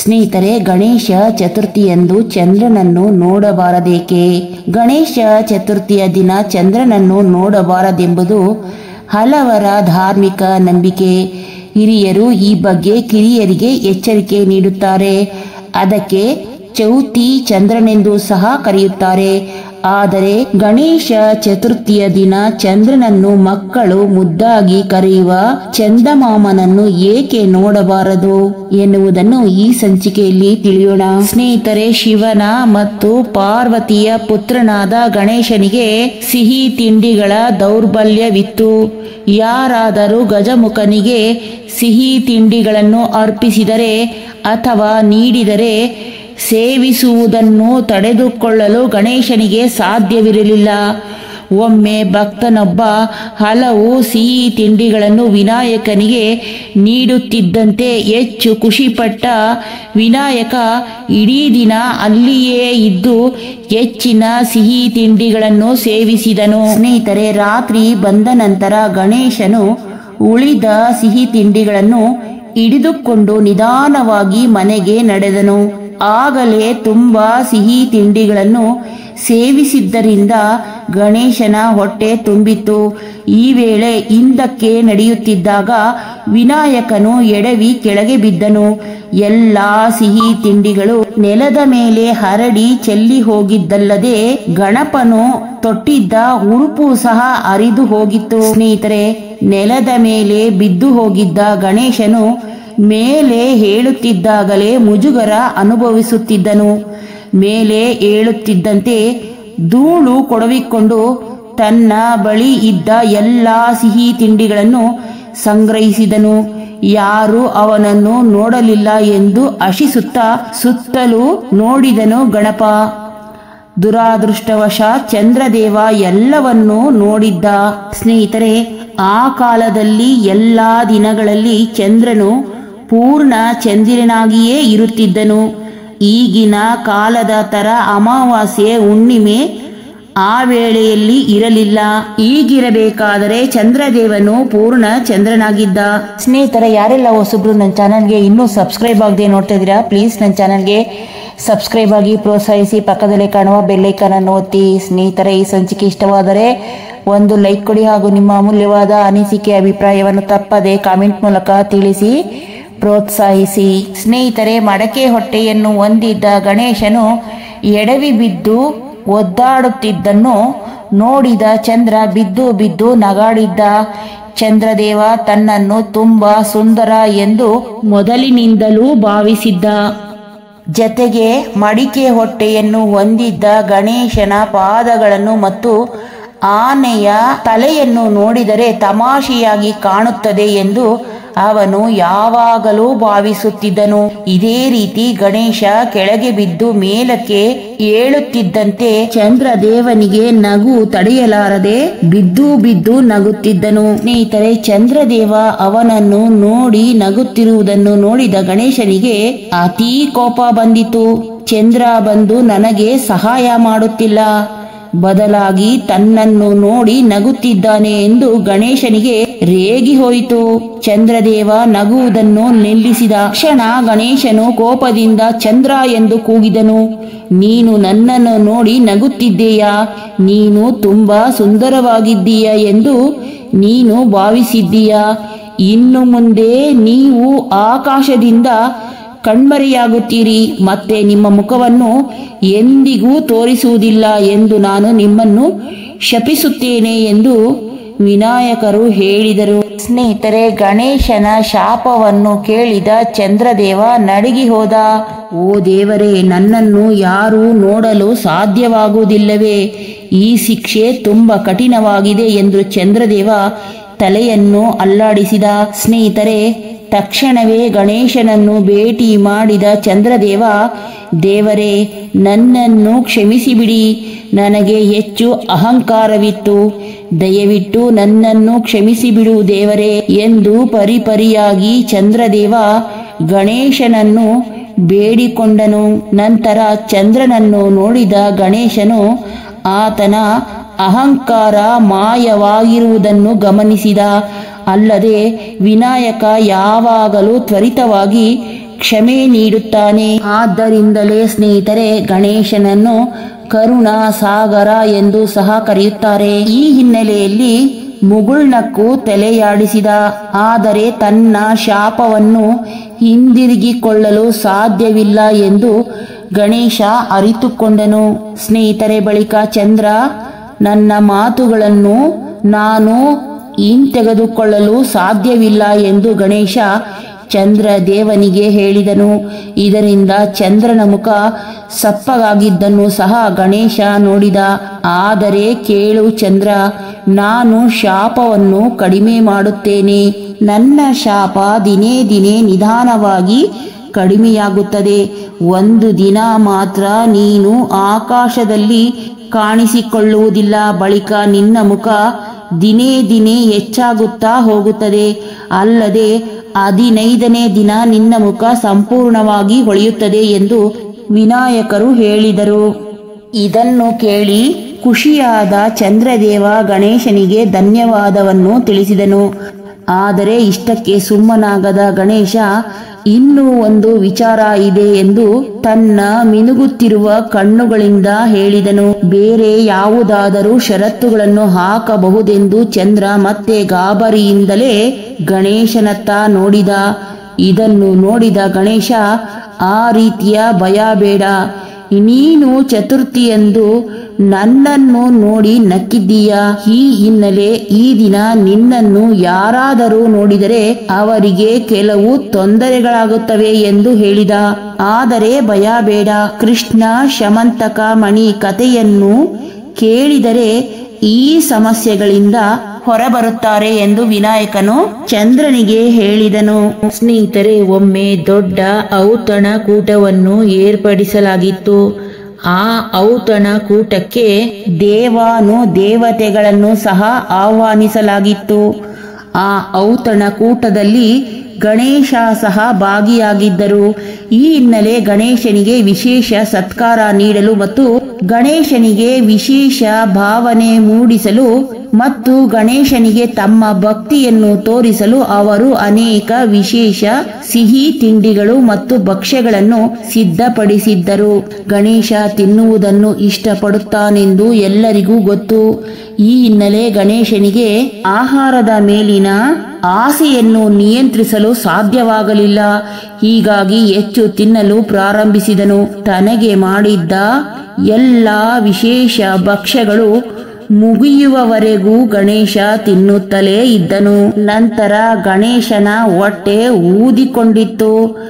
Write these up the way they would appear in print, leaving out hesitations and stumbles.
ಸ್ನೇಹಿತರೆ, ಗಣೇಶ ಚತುರ್ಥಿಯಂದು ಚಂದ್ರನನ್ನು ನೋಡಬಾರದೇಕೆ? ಗಣೇಶ ಚತುರ್ಥಿಯ ದಿನ ಚಂದ್ರನನ್ನು ನೋಡಬಾರದೆಂಬುದು ಹಲವರ ಧಾರ್ಮಿಕ ನಂಬಿಕೆ. ಹಿರಿಯರು ಈ ಬಗ್ಗೆ ಕಿರಿಯರಿಗೆ ಎಚ್ಚರಿಕೆ ನೀಡುತ್ತಾರೆ. ಅದಕ್ಕೆ ಚೌತಿ ಚಂದ್ರನೆಂದು ಸಹ ಕರೆಯುತ್ತಾರೆ. ಆದರೆ ಗಣೇಶ ಚತುರ್ಥಿಯ ದಿನ ಚಂದ್ರನನ್ನು ಮಕ್ಕಳು ಮುದ್ದಾಗಿ ಕರೆಯುವ ಚಂದಮಾಮನನ್ನು ಏಕೆ ನೋಡಬಾರದು ಎನ್ನುವುದನ್ನು ಈ ಸಂಚಿಕೆಯಲ್ಲಿ ತಿಳಿಯೋಣ. ಸ್ನೇಹಿತರೆ, ಶಿವನ ಮತ್ತು ಪಾರ್ವತಿಯ ಪುತ್ರನಾದ ಗಣೇಶನಿಗೆ ಸಿಹಿ ತಿಂಡಿಗಳ ದೌರ್ಬಲ್ಯವಿತ್ತು. ಯಾರಾದರೂ ಗಜಮುಖನಿಗೆ ಸಿಹಿ ತಿಂಡಿಗಳನ್ನು ಅರ್ಪಿಸಿದರೆ ಅಥವಾ ನೀಡಿದರೆ ಸೇವಿಸುವುದನ್ನು ತಡೆದುಕೊಳ್ಳಲು ಗಣೇಶನಿಗೆ ಸಾಧ್ಯವಿರಲಿಲ್ಲ. ಒಮ್ಮೆ ಭಕ್ತನೊಬ್ಬ ಹಲವು ಸಿಹಿ ತಿಂಡಿಗಳನ್ನು ವಿನಾಯಕನಿಗೆ ನೀಡುತ್ತಿದ್ದಂತೆ ಹೆಚ್ಚು ಖುಷಿಪಟ್ಟ ವಿನಾಯಕ ಇಡೀ ದಿನ ಅಲ್ಲಿಯೇ ಇದ್ದು ಹೆಚ್ಚಿನ ಸಿಹಿ ತಿಂಡಿಗಳನ್ನು ಸೇವಿಸಿದನು. ಸ್ನೇಹಿತರೆ, ರಾತ್ರಿ ಬಂದ ನಂತರ ಗಣೇಶನು ಉಳಿದ ಸಿಹಿ ತಿಂಡಿಗಳನ್ನು ಹಿಡಿದುಕೊಂಡು ನಿಧಾನವಾಗಿ ಮನೆಗೆ ನಡೆದನು. ಆಗಲೇ ತುಂಬಾ ಸಿಹಿ ತಿಂಡಿಗಳನ್ನು ಸೇವಿಸಿದ್ದರಿಂದ ಗಣೇಶನ ಹೊಟ್ಟೆ ತುಂಬಿತ್ತು. ಈ ವೇಳೆ ಹಿಂದಕ್ಕೆ ನಡೆಯುತ್ತಿದ್ದಾಗ ವಿನಾಯಕನು ಎಡವಿ ಕೆಳಗೆ ಬಿದ್ದನು. ಎಲ್ಲಾ ಸಿಹಿ ತಿಂಡಿಗಳು ನೆಲದ ಮೇಲೆ ಹರಡಿ ಚೆಲ್ಲಿ ಹೋಗಿದ್ದಲ್ಲದೆ ಗಣಪನು ತೊಟ್ಟಿದ್ದ ಉಡುಪು ಸಹ ಹರಿದು ಹೋಗಿತ್ತು. ಸ್ನೇಹಿತರೆ, ನೆಲದ ಮೇಲೆ ಬಿದ್ದು ಹೋಗಿದ್ದ ಗಣೇಶನು ಮೇಲೆ ಹೇಳುತ್ತಿದ್ದಾಗಲೇ ಮುಜುಗರ ಅನುಭವಿಸುತ್ತಿದ್ದನು. ಮೇಲೆ ಏಳುತ್ತಿದ್ದಂತೆ ಧೂಳು ಕೊಡವಿಕೊಂಡು ತನ್ನ ಬಳಿ ಇದ್ದ ಎಲ್ಲಾ ಸಿಹಿ ತಿಂಡಿಗಳನ್ನು ಸಂಗ್ರಹಿಸಿದನು. ಯಾರು ಅವನನ್ನು ನೋಡಲಿಲ್ಲ ಎಂದು ಹರ್ಷಿಸುತ್ತಾ ಸುತ್ತಲೂ ನೋಡಿದನು ಗಣಪ. ದುರಾದೃಷ್ಟವಶಾತ್ ಚಂದ್ರದೇವ ಎಲ್ಲವನ್ನೂ ನೋಡಿದ್ದ. ಸ್ನೇಹಿತರೆ, ಆ ಕಾಲದಲ್ಲಿ ಎಲ್ಲಾ ದಿನಗಳಲ್ಲಿ ಚಂದ್ರನು ಪೂರ್ಣ ಚಂದಿರನಾಗಿಯೇ ಇರುತ್ತಿದ್ದನು. ಈಗಿನ ಕಾಲದ ತರ ಅಮಾವಾಸ್ಯೆ, ಹುಣ್ಣಿಮೆ ಆ ವೇಳೆಯಲ್ಲಿ ಇರಲಿಲ್ಲ. ಈಗಿರಬೇಕಾದರೆ ಚಂದ್ರದೇವನು ಪೂರ್ಣ ಚಂದ್ರನಾಗಿದ್ದ. ಸ್ನೇಹಿತರೆ, ಯಾರೆಲ್ಲ ಹೊಸಬ್ರು ನನ್ನ ಚಾನಲ್ಗೆ ಇನ್ನೂ ಸಬ್ಸ್ಕ್ರೈಬ್ ಆಗದೆ ನೋಡ್ತಾ ಇದ್ದೀರಾ, ಪ್ಲೀಸ್ ನನ್ನ ಚಾನಲ್ಗೆ ಸಬ್ಸ್ಕ್ರೈಬ್ ಆಗಿ ಪ್ರೋತ್ಸಾಹಿಸಿ. ಪಕ್ಕದಲ್ಲೇ ಕಾಣುವ ಬೆಲ್ಲೈಕನ್ ಅನ್ನು ಒತ್ತಿ. ಸ್ನೇಹಿತರೆ, ಈ ಸಂಚಿಕೆ ಇಷ್ಟವಾದರೆ ಒಂದು ಲೈಕ್ ಕೊಡಿ ಹಾಗೂ ನಿಮ್ಮ ಅಮೂಲ್ಯವಾದ ಅನಿಸಿಕೆ ಅಭಿಪ್ರಾಯವನ್ನು ತಪ್ಪದೆ ಕಾಮೆಂಟ್ ಮೂಲಕ ತಿಳಿಸಿ ಪ್ರೋತ್ಸಾಹಿಸಿ. ಸ್ನೇಹಿತರೆ, ಮಡಕೆ ಹೊಟ್ಟೆಯನ್ನು ಹೊಂದಿದ್ದ ಗಣೇಶನು ಎಡವಿ ಬಿದ್ದು ಒದ್ದಾಡುತ್ತಿದ್ದನ್ನು ನೋಡಿದ ಚಂದ್ರ ಬಿದ್ದು ಬಿದ್ದು ನಗಾಡಿದ್ದ. ಚಂದ್ರದೇವ ತನ್ನನ್ನು ತುಂಬಾ ಸುಂದರ ಎಂದು ಮೊದಲಿನಿಂದಲೂ ಭಾವಿಸಿದ್ದ. ಜತೆಗೆ ಮಡಿಕೆ ಹೊಟ್ಟೆಯನ್ನು ಹೊಂದಿದ್ದ ಗಣೇಶನ ಪಾದಗಳನ್ನು ಮತ್ತು ಆನೆಯ ತಲೆಯನ್ನು ನೋಡಿದರೆ ತಮಾಷೆಯಾಗಿ ಕಾಣುತ್ತದೆ ಎಂದು ಅವನು ಯಾವಾಗಲೂ ಭಾವಿಸುತ್ತಿದ್ದನು. ಇದೇ ರೀತಿ ಗಣೇಶ ಕೆಳಗೆ ಬಿದ್ದು ಮೇಲಕ್ಕೆ ಏಳುತ್ತಿದ್ದಂತೆ ಚಂದ್ರದೇವನಿಗೆ ನಗು ತಡೆಯಲಾರದೆ ಬಿದ್ದು ಬಿದ್ದು ನಗುತ್ತಿದ್ದನು. ಸ್ನೇಹಿತರೆ, ಚಂದ್ರದೇವ ಅವನನ್ನು ನೋಡಿ ನಗುತ್ತಿರುವುದನ್ನು ನೋಡಿದ ಗಣೇಶನಿಗೆ ಅತೀ ಕೋಪ ಬಂದಿತು. ಚಂದ್ರ ಬಂದು ನನಗೆ ಸಹಾಯ ಮಾಡುತ್ತಿಲ್ಲ, ಬದಲಾಗಿ ತನ್ನನ್ನು ನೋಡಿ ನಗುತ್ತಿದ್ದಾನೆ ಎಂದು ಗಣೇಶನಿಗೆ ರೇಗಿ ಹೋಯಿತು. ಚಂದ್ರದೇವ ನಗುವುದನ್ನು ನಿಲ್ಲಿಸಿದ ಕ್ಷಣ ಗಣೇಶನು ಕೋಪದಿಂದ ಚಂದ್ರ ಎಂದು ಕೂಗಿದನು. ನೀನು ನನ್ನನ್ನು ನೋಡಿ ನಗುತ್ತಿದ್ದೀಯಾ? ನೀನು ತುಂಬಾ ಸುಂದರವಾಗಿದ್ದೀಯ ಎಂದು ನೀನು ಭಾವಿಸಿದ್ದೀಯಾ? ಇನ್ನು ಮುಂದೆ ನೀವು ಆಕಾಶದಿಂದ ಕಣ್ಮರೆಯಾಗುತ್ತೀರಿ, ಮತ್ತೆ ನಿಮ್ಮ ಮುಖವನ್ನು ಎಂದಿಗೂ ತೋರಿಸುವುದಿಲ್ಲ ಎಂದು ನಾನು ನಿಮ್ಮನ್ನು ಶಪಿಸುತ್ತೇನೆ ಎಂದು ವಿನಾಯಕರು ಹೇಳಿದರು. ಸ್ನೇಹಿತರೆ, ಗಣೇಶನ ಶಾಪವನ್ನು ಕೇಳಿದ ಚಂದ್ರದೇವ ನಡುಗಿ ಹೋದ. ಓ ದೇವರೇ, ನನ್ನನ್ನು ಯಾರೂ ನೋಡಲು ಸಾಧ್ಯವಾಗುವುದಿಲ್ಲವೇ? ಈ ಶಿಕ್ಷೆ ತುಂಬಾ ಕಠಿಣವಾಗಿದೆ ಎಂದು ಚಂದ್ರದೇವ ತಲೆಯನ್ನು ಅಲ್ಲಾಡಿಸಿದ. ಸ್ನೇಹಿತರೆ, ತಕ್ಷಣವೇ ಗಣೇಶನನ್ನು ಭೇಟಿ ಮಾಡಿದ ಚಂದ್ರದೇವ, ದೇವರೇ, ನನ್ನನ್ನು ಕ್ಷಮಿಸಿಬಿಡಿ, ನನಗೆ ಹೆಚ್ಚು ಅಹಂಕಾರವಿತ್ತು, ದಯವಿಟ್ಟು ನನ್ನನ್ನು ಕ್ಷಮಿಸಿಬಿಡು ದೇವರೇ ಎಂದು ಪರಿಪರಿಯಾಗಿ ಚಂದ್ರದೇವ ಗಣೇಶನನ್ನು ಬೇಡಿಕೊಂಡನು. ನಂತರ ಚಂದ್ರನನ್ನು ನೋಡಿದ ಗಣೇಶನು ಆತನ ಅಹಂಕಾರ ಮಾಯವಾಗಿರುವುದನ್ನು ಗಮನಿಸಿದ. ಅಲ್ಲದೆ ವಿನಾಯಕ ಯಾವಾಗಲೂ ತ್ವರಿತವಾಗಿ ಕ್ಷಮೆ ನೀಡುತ್ತಾನೆ. ಆದ್ದರಿಂದಲೇ ಸ್ನೇಹಿತರೆ ಗಣೇಶನನ್ನು ಕರುಣಾ ಸಾಗರ ಎಂದು ಸಹ ಕರೆಯುತ್ತಾರೆ. ಈ ಹಿನ್ನೆಲೆಯಲ್ಲಿ ಮುಗುಳ್ನಕ್ಕು ತಲೆಯಾಡಿಸಿದ. ಆದರೆ ತನ್ನ ಶಾಪವನ್ನು ಹಿಂದಿರುಗಿಕೊಳ್ಳಲು ಸಾಧ್ಯವಿಲ್ಲ ಎಂದು ಗಣೇಶ ಅರಿತುಕೊಂಡನು. ಸ್ನೇಹಿತರೆ ಬಳಿಕ ಚಂದ್ರ ನನ್ನ ಮಾತುಗಳನ್ನು ನಾನು ಹಿಂತೆಗೆದುಕೊಳ್ಳಲು ಸಾಧ್ಯವಿಲ್ಲ ಎಂದು ಗಣೇಶ ಚಂದ್ರದೇವನಿಗೆ ಹೇಳಿದನು. ಇದರಿಂದ ಚಂದ್ರನ ಮುಖ ಸಪ್ಪಗಾಗಿದ್ದನ್ನು ಸಹ ಗಣೇಶ ನೋಡಿದ. ಆದರೆ ಕೇಳು ಚಂದ್ರ, ನಾನು ಶಾಪವನ್ನು ಕಡಿಮೆ ಮಾಡುತ್ತೇನೆ. ನನ್ನ ಶಾಪ ದಿನೇ ದಿನೇ ನಿಧಾನವಾಗಿ ಕಡಿಮೆಯಾಗುತ್ತದೆ. ಒಂದು ದಿನ ಮಾತ್ರ ನೀನು ಆಕಾಶದಲ್ಲಿ ಕಾಣಿಸಿಕೊಳ್ಳುವುದಿಲ್ಲ. ಬಳಿಕ ನಿನ್ನ ಮುಖ ದಿನೇ ದಿನೇ ಹೆಚ್ಚಾಗುತ್ತಾ ಹೋಗುತ್ತದೆ. ಅಲ್ಲದೆ 15ನೇ ದಿನ ನಿನ್ನ ಮುಖ ಸಂಪೂರ್ಣವಾಗಿ ಹೊಳೆಯುತ್ತದೆ ಎಂದು ವಿನಾಯಕರು ಹೇಳಿದರು. ಇದನ್ನು ಕೇಳಿ ಖುಷಿಯಾದ ಚಂದ್ರದೇವ ಗಣೇಶನಿಗೆ ಧನ್ಯವಾದವನ್ನು ತಿಳಿಸಿದನು. ಆದರೆ ಇಷ್ಟಕ್ಕೆ ಸುಮ್ಮನಾಗದ ಗಣೇಶ ಇನ್ನೂ ಒಂದು ವಿಚಾರ ಇದೆ ಎಂದು ತನ್ನ ಮಿನುಗುತ್ತಿರುವ ಕಣ್ಣುಗಳಿಂದ ಹೇಳಿದನು. ಬೇರೆ ಯಾವುದಾದರೂ ಷರತ್ತುಗಳನ್ನು ಹಾಕಬಹುದೆಂದು ಚಂದ್ರ ಮತ್ತೆ ಗಾಬರಿಯಿಂದಲೇ ಗಣೇಶನತ್ತ ನೋಡಿದ. ಇದನ್ನು ನೋಡಿದ ಗಣೇಶ, ಆ ರೀತಿಯ ಭಯ ಬೇಡ. ನೀನು ಚತುರ್ಥಿಯಂದು ನನ್ನನ್ನು ನೋಡಿ ನಕ್ಕಿದ್ದೀಯ. ಈ ಹಿನ್ನೆಲೆ ಈ ದಿನ ನಿನ್ನನ್ನು ಯಾರಾದರೂ ನೋಡಿದರೆ ಅವರಿಗೆ ಕೆಲವು ತೊಂದರೆಗಳಾಗುತ್ತವೆ ಎಂದು ಹೇಳಿದ. ಆದರೆ ಭಯ ಬೇಡ. ಕೃಷ್ಣ ಶಮಂತಕ ಮಣಿ ಕಥೆಯನ್ನು ಕೇಳಿದರೆ ಈ ಸಮಸ್ಯೆಗಳಿಂದ ಹೊರಬರುತ್ತಾರೆ ಎಂದು ವಿನಾಯಕನು ಚಂದ್ರನಿಗೆ ಹೇಳಿದನು. ಸ್ನೇಹಿತರೆ, ಒಮ್ಮೆ ದೊಡ್ಡ ಔತಣಕೂಟವನ್ನು ಏರ್ಪಡಿಸಲಾಗಿತ್ತು. ಆ ಔತಣಕೂಟಕ್ಕೆ ದೇವತೆಗಳನ್ನು ಸಹ ಆಹ್ವಾನಿಸಲಾಗಿತ್ತು. ಆ ಔತಣಕೂಟದಲ್ಲಿ ಗಣೇಶ ಸಹ ಭಾಗಿಯಾಗಿದ್ದರು. ಈ ಹಿನ್ನೆಲೆ ಗಣೇಶನಿಗೆ ವಿಶೇಷ ಸತ್ಕಾರ ನೀಡಲು ಮತ್ತು ಗಣೇಶನಿಗೆ ವಿಶೇಷ ಭಾವನೆ ಮೂಡಿಸಲು ಮತ್ತು ಗಣೇಶನಿಗೆ ತಮ್ಮ ಭಕ್ತಿಯನ್ನು ತೋರಿಸಲು ಅವರು ಅನೇಕ ವಿಶೇಷ ಸಿಹಿ ತಿಂಡಿಗಳು ಮತ್ತು ಭಕ್ಷ್ಯಗಳನ್ನು ಸಿದ್ಧಪಡಿಸಿದ್ದರು. ಗಣೇಶ ತಿನ್ನುವುದನ್ನು ಇಷ್ಟಪಡುತ್ತಾನೆಂದು ಎಲ್ಲರಿಗೂ ಗೊತ್ತು. ಈ ಹಿನ್ನೆಲೆ ಗಣೇಶನಿಗೆ ಆಹಾರದ ಮೇಲಿನ ಆಸೆಯನ್ನು ನಿಯಂತ್ರಿಸಲು ಸಾಧ್ಯವಾಗಲಿಲ್ಲ. ಹೀಗಾಗಿ ಹೆಚ್ಚು ತಿನ್ನಲು ಪ್ರಾರಂಭಿಸಿದನು. ತನಗೆ ಮಾಡಿದ್ದ ಎಲ್ಲ ವಿಶೇಷ ಭಕ್ಷ್ಯಗಳು ಮುಗಿಯುವವರೆಗೂ ಗಣೇಶ ತಿನ್ನುತ್ತಲೇ ಇದ್ದನು. ನಂತರ ಗಣೇಶನ ಹೊಟ್ಟೆ ಊದಿಕೊಂಡಿತ್ತು.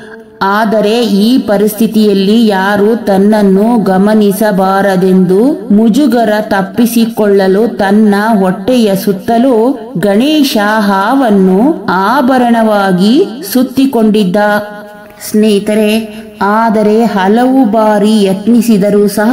ಆದರೆ ಈ ಪರಿಸ್ಥಿತಿಯಲ್ಲಿ ಯಾರು ತನ್ನನ್ನು ಗಮನಿಸಬಾರದೆಂದು ಮುಜುಗರ ತಪ್ಪಿಸಿಕೊಳ್ಳಲು ತನ್ನ ಹೊಟ್ಟೆಯ ಸುತ್ತಲೂ ಗಣೇಶ ಹಾವನ್ನು ಆಭರಣವಾಗಿ ಸುತ್ತಿಕೊಂಡಿದ್ದ. ಸ್ನೇಹಿತರೆ, ಆದರೆ ಹಲವು ಬಾರಿ ಯತ್ನಿಸಿದರೂ ಸಹ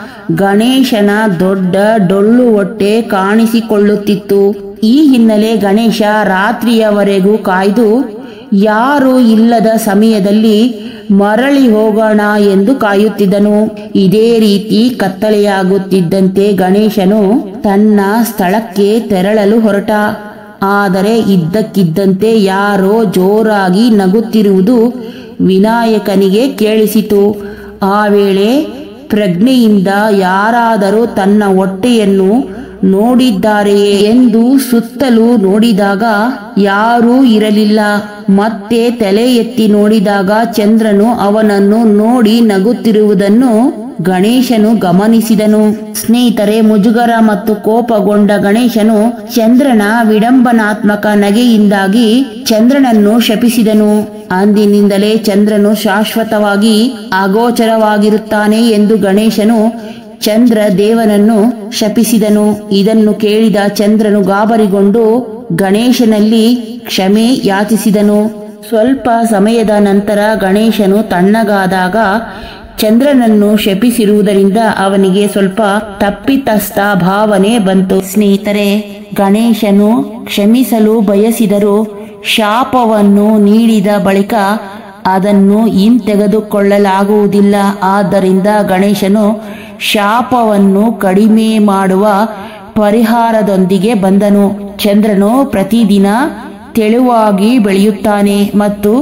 ಗಣೇಶನ ದೊಡ್ಡ ಡೊಳ್ಳು ಹೊಟ್ಟೆ ಕಾಣಿಸಿಕೊಳ್ಳುತ್ತಿತ್ತು. ಈ ಹಿನ್ನೆಲೆ ಗಣೇಶ ರಾತ್ರಿಯವರೆಗೂ ಕಾಯ್ದು ಯಾರೂ ಇಲ್ಲದ ಸಮಯದಲ್ಲಿ ಮರಳಿ ಹೋಗೋಣ ಎಂದು ಕಾಯುತ್ತಿದ್ದನು. ಇದೇ ರೀತಿ ಕತ್ತಲೆಯಾಗುತ್ತಿದ್ದಂತೆ ಗಣೇಶನು ತನ್ನ ಸ್ಥಳಕ್ಕೆ ತೆರಳಲು ಹೊರಟ. ಆದರೆ ಇದ್ದಕ್ಕಿದ್ದಂತೆ ಯಾರೋ ಜೋರಾಗಿ ನಗುತ್ತಿರುವುದು ವಿನಾಯಕನಿಗೆ ಕೇಳಿಸಿತು. ಆ ವೇಳೆ ಪ್ರಜ್ಞೆಯಿಂದ ಯಾರಾದರೂ ತನ್ನ ಹೊಟ್ಟೆಯನ್ನು ನೋಡಿದ್ದಾರೆಯೇ ಎಂದು ಸುತ್ತಲೂ ನೋಡಿದಾಗ ಯಾರೂ ಇರಲಿಲ್ಲ. ಮತ್ತೆ ತಲೆ ಎತ್ತಿ ನೋಡಿದಾಗ ಚಂದ್ರನು ಅವನನ್ನು ನೋಡಿ ನಗುತ್ತಿರುವುದನ್ನು ಗಣೇಶನು ಗಮನಿಸಿದನು. ಸ್ನೇಹಿತರೆ, ಮುಜುಗರ ಮತ್ತು ಕೋಪಗೊಂಡ ಗಣೇಶನು ಚಂದ್ರನ ವಿಡಂಬನಾತ್ಮಕ ನಗೆಯಿಂದಾಗಿ ಚಂದ್ರನನ್ನು ಶಪಿಸಿದನು. ಅಂದಿನಿಂದಲೇ ಚಂದ್ರನು ಶಾಶ್ವತವಾಗಿ ಅಗೋಚರವಾಗಿರುತ್ತಾನೆ ಎಂದು ಗಣೇಶನು ಚಂದ್ರ ದೇವನನ್ನು ಶಪಿಸಿದನು. ಇದನ್ನು ಕೇಳಿದ ಚಂದ್ರನು ಗಾಬರಿಗೊಂಡು ಗಣೇಶನಲ್ಲಿ ಕ್ಷಮೆ ಯಾಚಿಸಿದನು. ಸ್ವಲ್ಪ ಸಮಯದ ನಂತರ ಗಣೇಶನು ತಣ್ಣಗಾದಾಗ ಚಂದ್ರನನ್ನು ಶಪಿಸಿರುವುದರಿಂದ ಅವನಿಗೆ ಸ್ವಲ್ಪ ತಪ್ಪಿತಸ್ಥ ಭಾವನೆ ಬಂತು. ಸ್ನೇಹಿತರೆ, ಗಣೇಶನು ಕ್ಷಮಿಸಲು ಬಯಸಿದರು. ಶಾಪವನ್ನು ನೀಡಿದ ಬಳಿಕ ಅದನ್ನು ಹಿಂತೆಗೆದುಕೊಳ್ಳಲಾಗುವುದಿಲ್ಲ. ಆದ್ದರಿಂದ ಗಣೇಶನು ಶಾಪವನ್ನು ಕಡಿಮೆ ಮಾಡುವ ಪರಿಹಾರದೊಂದಿಗೆ ಬಂದನು. ಚಂದ್ರನು ಪ್ರತಿದಿನ ತೆಳುವಾಗಿ ಬೆಳೆಯುತ್ತಾನೆ ಮತ್ತು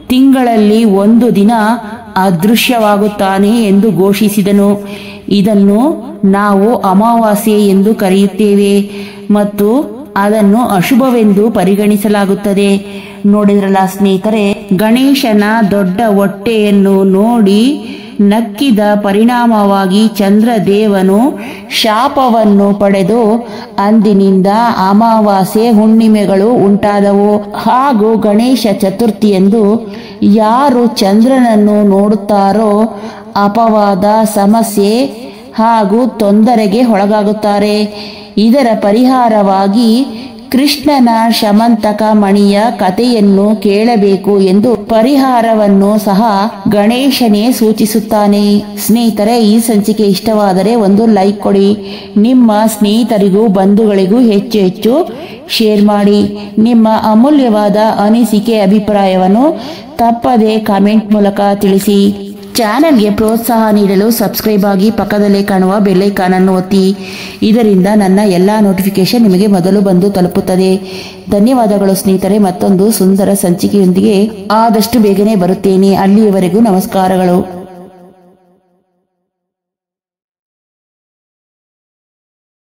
ತಿಂಗಳಲ್ಲಿ ಒಂದು ದಿನ ಅದೃಶ್ಯವಾಗುತ್ತಾನೆ ಎಂದು ಘೋಷಿಸಿದನು. ಇದನ್ನು ನಾವು ಅಮಾವಾಸ್ಯೆ ಎಂದು ಕರೆಯುತ್ತೇವೆ ಮತ್ತು ಅದನ್ನು ಅಶುಭವೆಂದು ಪರಿಗಣಿಸಲಾಗುತ್ತದೆ. ನೋಡಿದ್ರಲ್ಲ ಸ್ನೇಹಿತರೆ, ಗಣೇಶನ ದೊಡ್ಡ ಹೊಟ್ಟೆಯನ್ನು ನೋಡಿ ನಕ್ಕಿದ ಪರಿಣಾಮವಾಗಿ ಚಂದ್ರದೇವನು ಶಾಪವನ್ನು ಪಡೆದು ಅಂದಿನಿಂದ ಅಮಾವಾಸ್ಯೆ ಹುಣ್ಣಿಮೆಗಳು ಉಂಟಾದವು. ಹಾಗೂ ಗಣೇಶ ಚತುರ್ಥಿಯಂದು ಯಾರು ಚಂದ್ರನನ್ನು ನೋಡುತ್ತಾರೋ ಅಪವಾದ, ಸಮಸ್ಯೆ ಹಾಗೂ ತೊಂದರೆಗೆ ಒಳಗಾಗುತ್ತಾರೆ. ಇದರ ಪರಿಹಾರವಾಗಿ ಕೃಷ್ಣನ ಶಮಂತಕ ಮಣಿಯ ಕಥೆಯನ್ನು ಕೇಳಬೇಕು ಎಂದು ಪರಿಹಾರವನ್ನು ಸಹ ಗಣೇಶನೇ ಸೂಚಿಸುತ್ತಾನೆ. ಸ್ನೇಹಿತರೆ, ಈ ಸಂಚಿಕೆ ಇಷ್ಟವಾದರೆ ಒಂದು ಲೈಕ್ ಕೊಡಿ. ನಿಮ್ಮ ಸ್ನೇಹಿತರಿಗೂ ಬಂಧುಗಳಿಗೂ ಹೆಚ್ಚು ಹೆಚ್ಚು ಶೇರ್ ಮಾಡಿ. ನಿಮ್ಮ ಅಮೂಲ್ಯವಾದ ಅನಿಸಿಕೆ ಅಭಿಪ್ರಾಯವನ್ನು ತಪ್ಪದೆ ಕಾಮೆಂಟ್ ಮೂಲಕ ತಿಳಿಸಿ. ಚಾನೆಲ್ಗೆ ಪ್ರೋತ್ಸಾಹ ನೀಡಲು ಸಬ್ಸ್ಕ್ರೈಬ್ ಆಗಿ ಪಕ್ಕದಲ್ಲೇ ಕಾಣುವ ಬೆಲ್ ಐಕಾನ್ ಅನ್ನು ಒತ್ತಿ. ಇದರಿಂದ ನನ್ನ ಎಲ್ಲ ನೋಟಿಫಿಕೇಶನ್ ನಿಮಗೆ ಮೊದಲು ಬಂದು ತಲುಪುತ್ತದೆ. ಧನ್ಯವಾದಗಳು ಸ್ನೇಹಿತರೆ. ಮತ್ತೊಂದು ಸುಂದರ ಸಂಚಿಕೆಯೊಂದಿಗೆ ಆದಷ್ಟು ಬೇಗನೆ ಬರುತ್ತೇನೆ. ಅಲ್ಲಿಯವರೆಗೂ ನಮಸ್ಕಾರಗಳು.